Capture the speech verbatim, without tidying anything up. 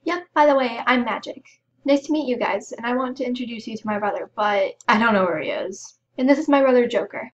Yep, by the way, I'm Magic. Nice to meet you guys, and I want to introduce you to my brother, but I don't know where he is. And this is my brother Joker.